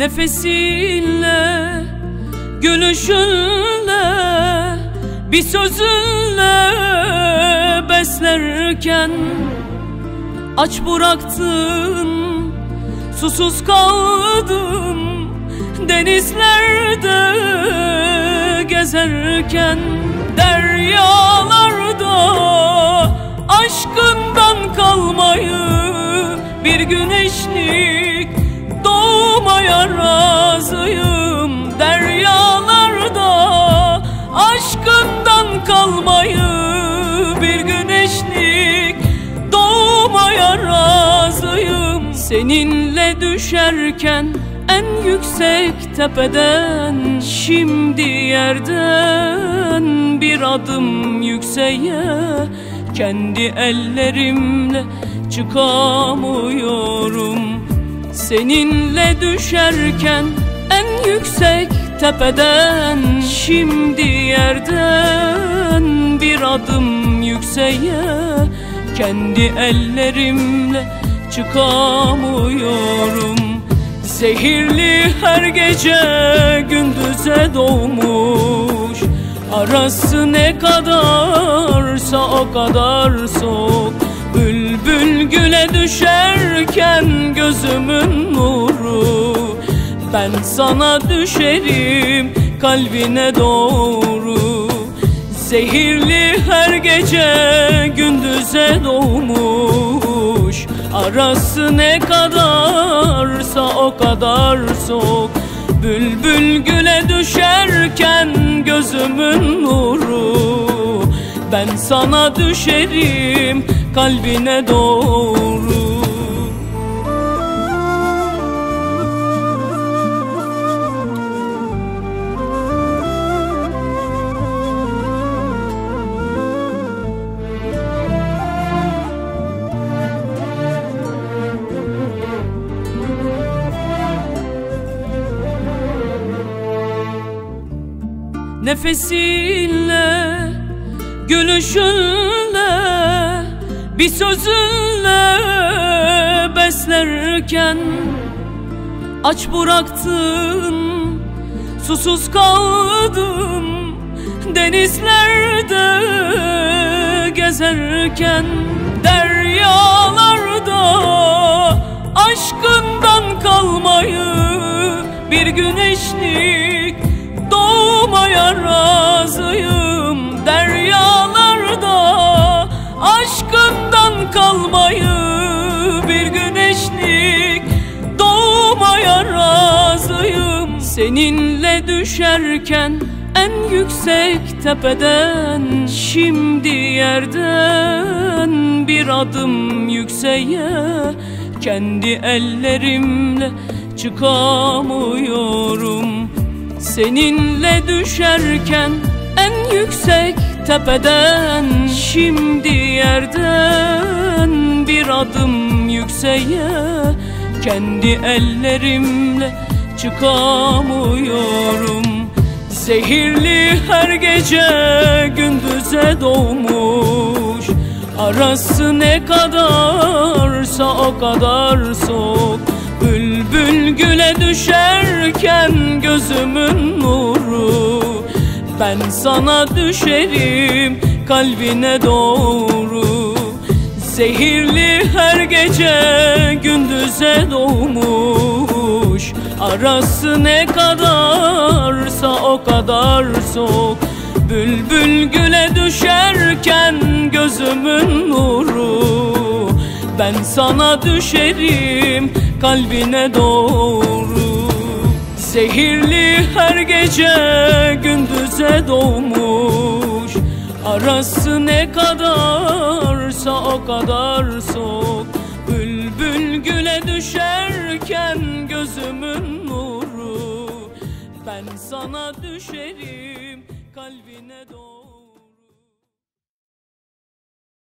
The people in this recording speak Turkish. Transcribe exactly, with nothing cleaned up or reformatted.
Nefesinle, gülüşünle, bir sözünle beslerken aç bıraktın, susuz kaldım denizlerde gezerken. Deryalarda aşkından kalmayı, bir güneşlik doğmaya razıyım. Deryalarda aşkından kalmayı, bir güneşlik doğmaya razıyım. Seninle düşerken en yüksek tepeden, şimdi yerden bir adım yükseğe kendi ellerimle çıkamıyorum. Seninle düşerken en yüksek tepeden, şimdi yerden bir adım yükseğe kendi ellerimle çıkamıyorum. Zehirli her gece gündüze doğmuş, arası ne kadarsa o kadar soğuk. Bülbül güle düşerken gözümün nuru, ben sana düşerim kalbine doğru. Zehirli her gece gündüze doğmuş, arası ne kadarsa o kadar soğuk. Bülbül güle düşerken gözümün nuru, ben sana düşerim kalbine doğru. Nefesinle, gülüşünle, bir sözünle beslerken aç bıraktın, susuz kaldım denizlerde gezerken. Deryalarda aşkından kalmayı, bir güneşlik doğmaya razıyım. Deryalarda aşkından kalmayı, bir güneşlik doğmaya razıyım. Seninle düşerken en yüksek tepeden, şimdi yerden bir adım yükseğe kendi ellerimle çıkamıyorum. Seninle düşerken en yüksek tepeden, şimdi yerden bir adım yükseğe kendi ellerimle çıkamıyorum. Zehirli her gece gündüze doğmuş, arası ne kadarsa o kadar soğuk. Bülbül güle düşerken gözümün nuru, ben sana düşerim kalbine doğru. Zehirli her gece gündüze doğmuş, arası ne kadarsa o kadar soğuk. Bülbül güle düşerken gözümün nuru, ben sana düşerim kalbine doğru. Zehirli her gece gündüze doğmuş, arası ne kadarsa o kadar soğuk. Bülbül güle düşerken gözümün nuru, ben sana düşerim kalbine doğru.